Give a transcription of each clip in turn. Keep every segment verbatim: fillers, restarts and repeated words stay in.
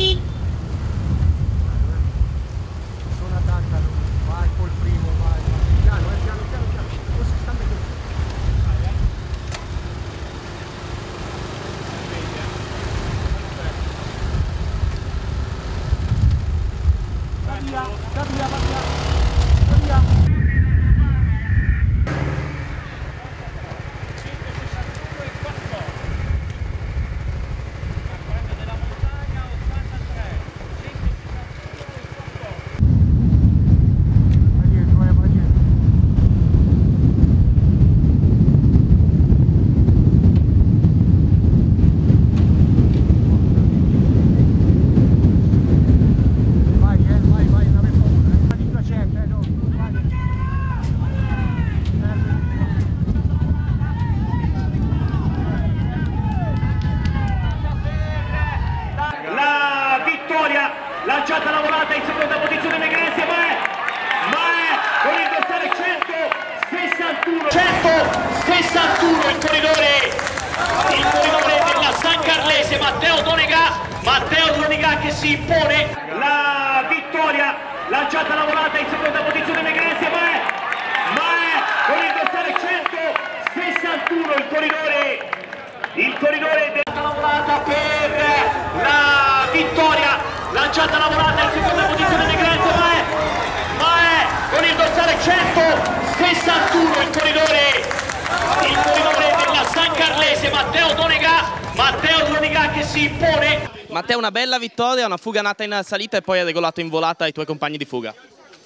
Sono attaccano, vai col primo, vai. Piano, eh, piano, piano, piano. Non si sta mettendo. Va via, va via, va via. Va via. Lanciata lavorata in seconda posizione Megrezia, ma è, ma è con il dorsale centosessantuno, centosessantuno il corridore, il corridore della San Carlese, Matteo Donegà, Matteo Donegà che si impone la vittoria, lanciata lavorata in seconda posizione Megrezia, ma è, ma è con il dorsale centosessantuno il corridore, il corridore della lavorata per la vittoria. Lanciata lavorata in seconda posizione di Grezia, ma è, ma è con il dorsale centosessantuno il corridore, il corridore della San Carlese, Matteo Donegà, Matteo Donegà che si impone. Matteo, una bella vittoria, una fuga nata in salita e poi hai regolato in volata i tuoi compagni di fuga.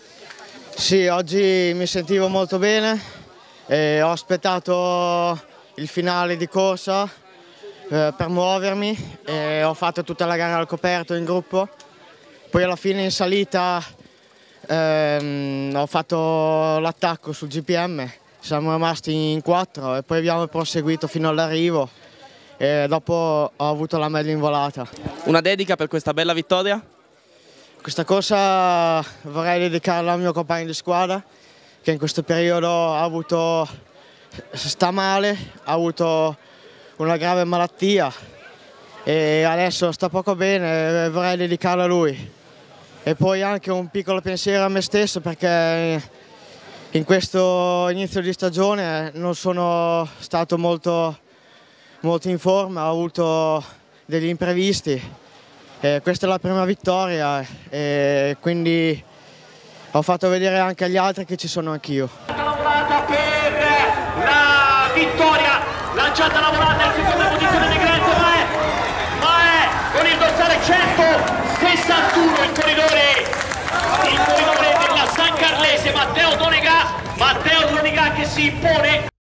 Sì, oggi mi sentivo molto bene, e ho aspettato il finale di corsa per muovermi e ho fatto tutta la gara al coperto in gruppo, poi alla fine in salita ehm, ho fatto l'attacco sul G P M, siamo rimasti in quattro e poi abbiamo proseguito fino all'arrivo e dopo ho avuto la meglio in volata. Una dedica per questa bella vittoria? Questa corsa vorrei dedicarla al mio compagno di squadra che in questo periodo ha avuto, sta male, ha avuto una grave malattia e adesso sta poco bene e vorrei dedicarla a lui. E poi anche un piccolo pensiero a me stesso perché in questo inizio di stagione non sono stato molto, molto in forma, ho avuto degli imprevisti. E questa è la prima vittoria e quindi ho fatto vedere anche agli altri che ci sono anch'io. Lavorata per la vittoria! Lanciata lavorata in seconda posizione di Grezia, ma è, ma è con il dorsale centosessantuno il corridore, il corridore della San Carlese, Matteo Donegà, Matteo Donegà che si impone.